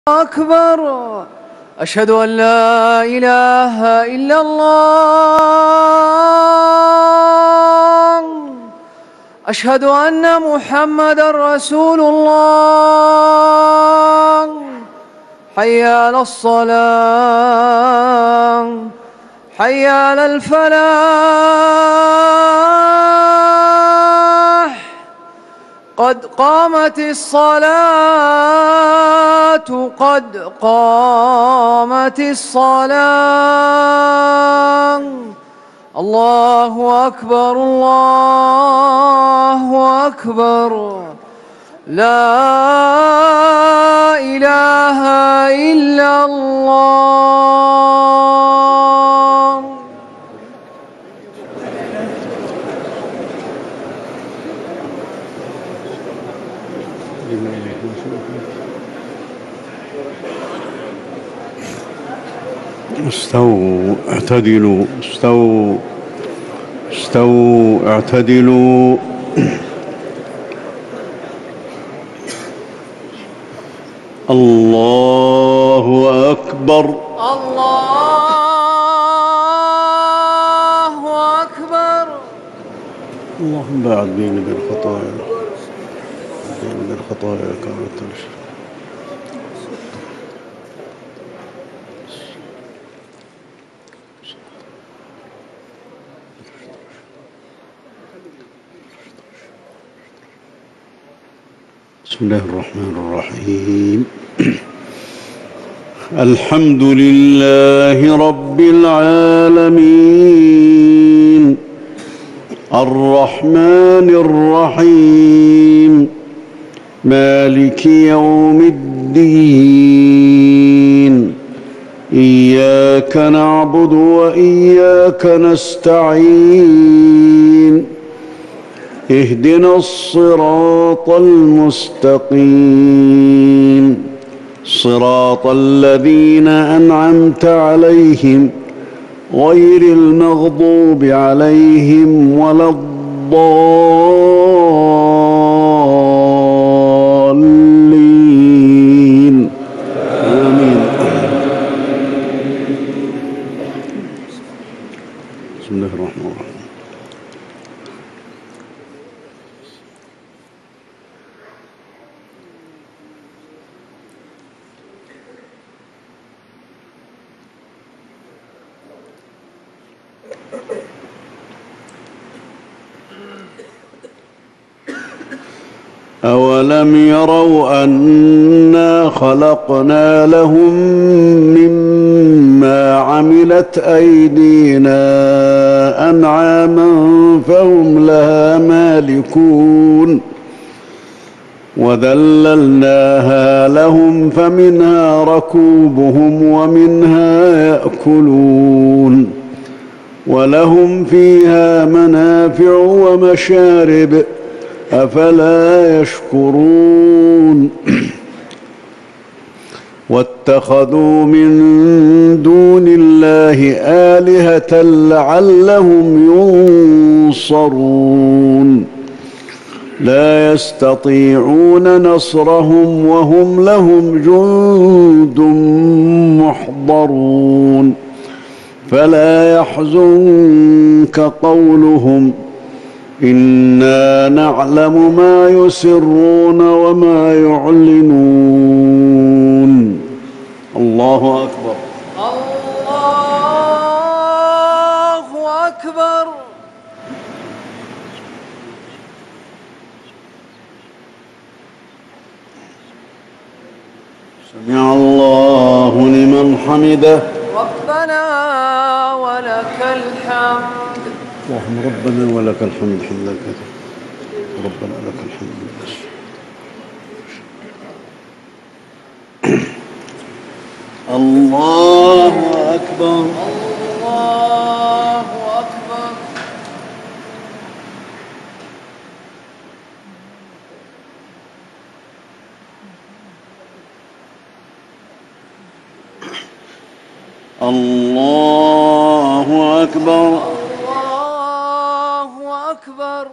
أكبر. أشهد أن لا إله إلا الله. أشهد أن محمدًا رسول الله. حي على الصلاة، حي على الفلاح. قد قامت الصلاة، قد قامت الصلاة. الله أكبر، الله أكبر. لا إله إلا الله. استووا اعتدلوا، استووا استووا اعتدلوا. الله أكبر، الله أكبر. اللهم باعد بيني وبين الخطايا، بيني وبين الخطايا كانت تنشر. بسم الله الرحمن الرحيم. الحمد لله رب العالمين، الرحمن الرحيم، مالك يوم الدين. إياك نعبد وإياك نستعين. اهدنا الصراط المستقيم، صراط الذين أنعمت عليهم غير المغضوب عليهم ولا الضالين. آمين. بسم الله الرحمن الرحيم. أولم يروا أنا خلقنا لهم مما عملت أيدينا أنعاما فهم لها مالكون وذللناها لهم فمنها ركوبهم ومنها يأكلون ولهم فيها منافع ومشارب أفلا يشكرون. واتخذوا من دون الله آلهة لعلهم ينصرون لا يستطيعون نصرهم وهم لهم جند محضرون فلا يحزنك قولهم إنا نعلم ما يسرون وما يعلنون. الله أكبر، الله أكبر. سمع الله لمن حمده. ربنا ولك الحمد. اللهم ربنا ولك الحمد حمدا كثيرا. ربنا لك الحمد. الله أكبر، الله أكبر. الله أكبر، الله أكبر.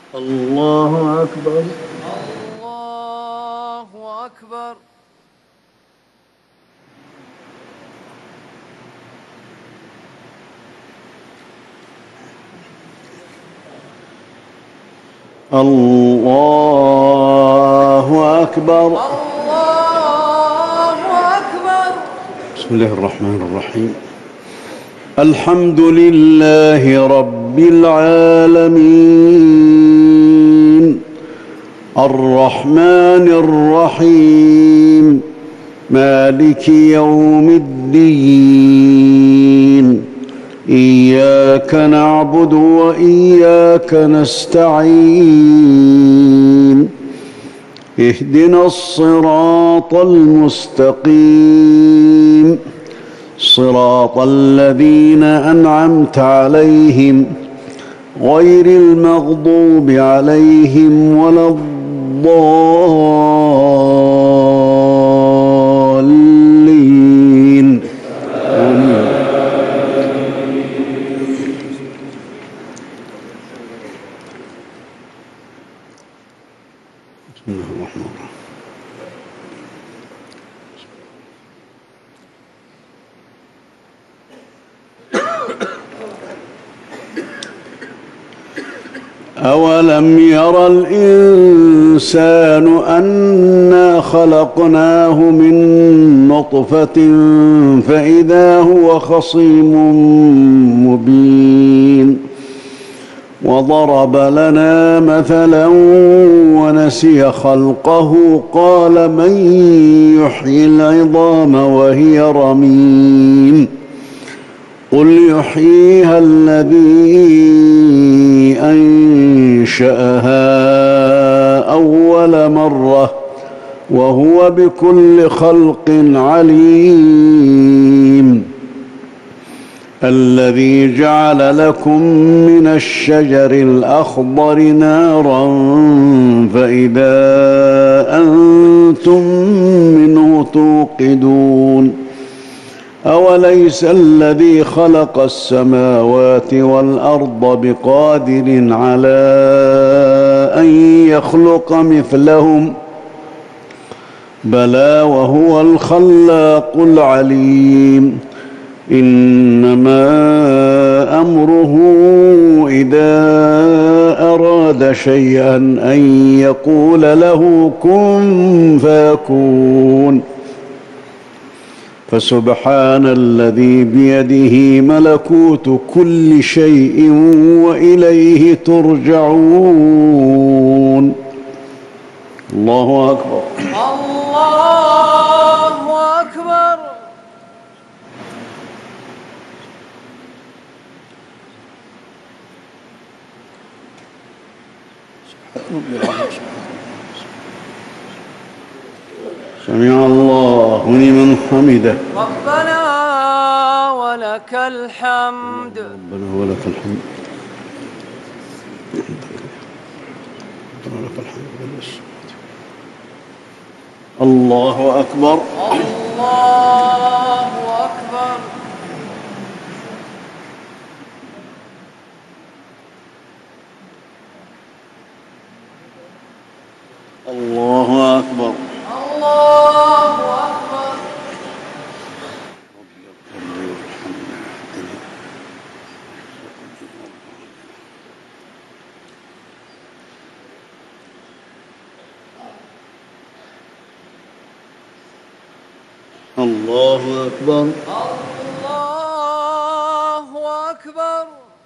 الله أكبر. الله أكبر. الله أكبر. الله أكبر. بسم الله الرحمن الرحيم. الحمد لله رب العالمين الرحمن الرحيم مالك يوم الدين إياك نعبد وإياك نستعين اهدنا الصراط المستقيم صراط الذين أنعمت عليهم غير المغضوب عليهم ولا الضالين. آمين. بسم الله الرحمن الرحيم. أولم ير الإنسان أنا خلقناه من نطفة فإذا هو خصيم مبين وضرب لنا مثلا ونسي خلقه قال من يحيي العظام وهي رميم قل يحييها الذي أنشأها أول مرة وهو بكل خلق عليم الذي جعل لكم من الشجر الأخضر نارا فإذا أنتم منه توقدون أوليس الذي خلق السماوات والأرض بقادر على أن يخلق مثلهم بلى وهو الخلاق العليم إنما أمره إذا أراد شيئا أن يقول له كن فيكون فسبحان الذي بيده ملكوت كل شيء وإليه ترجعون. الله أكبر. الله أكبر. سمع الله لمن حمده. ربنا ولك الحمد. ربنا ولك الحمد. ولك الحمد. الله أكبر. الله أكبر. الله أكبر. الله أكبر. الله أكبر. الله أكبر.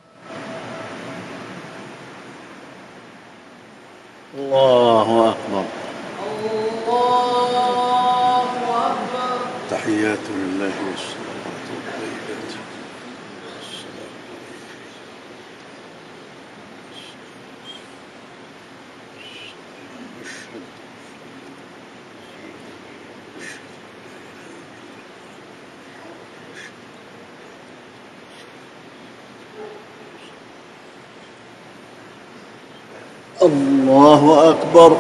الله أكبر. الله أكبر. تحيات لله والصلوات والطيبات. الله أكبر.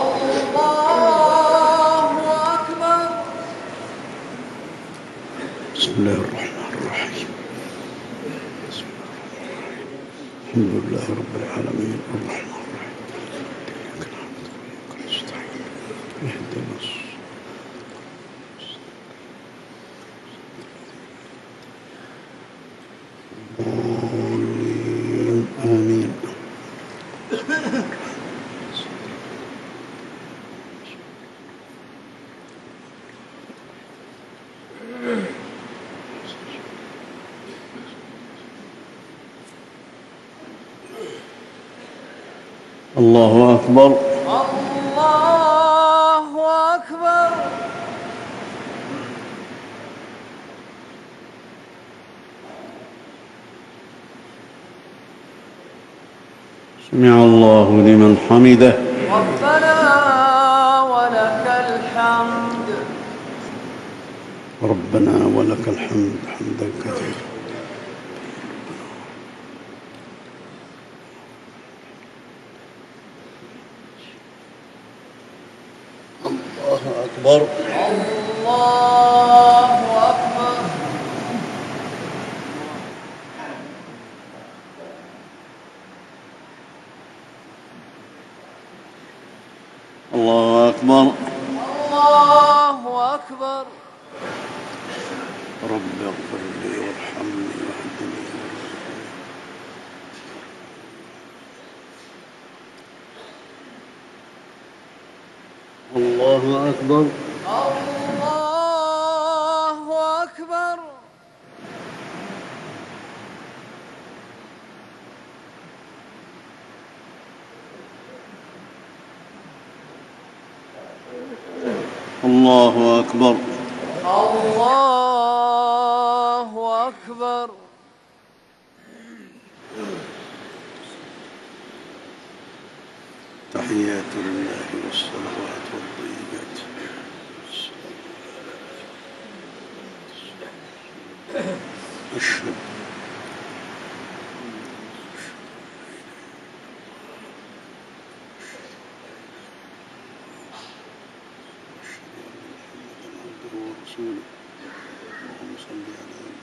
الله أكبر. بسم الله الرحمن الرحيم. الحمد لله رب العالمين الرحمن الرحيم آمين. الله أكبر. الله أكبر. سمع الله لمن حمده. ربنا ولك الحمد. ربنا ولك الحمد حمدا كثيرا. الله أكبر. الله أكبر. الله أكبر. الله أكبر. رب اغفر لي وارحمني واهدني. الله أكبر. الله أكبر. الله أكبر. الله أكبر. تحيات لله والصلوات والطيبات. أشهد ورسوله. اللهم صل على محمد.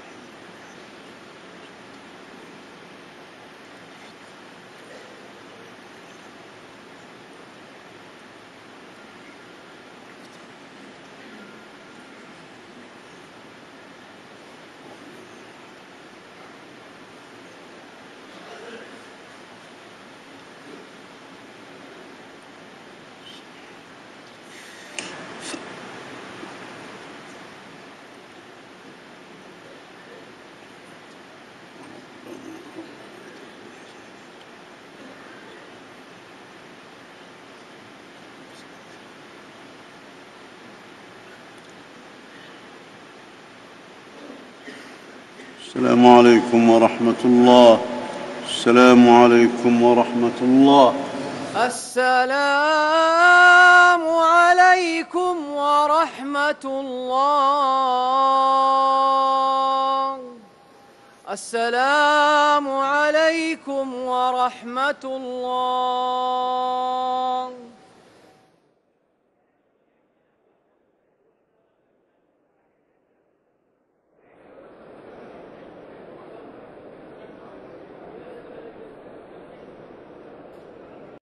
السلام عليكم ورحمة الله. السلام عليكم ورحمة الله. السلام عليكم ورحمة الله. السلام عليكم ورحمة الله.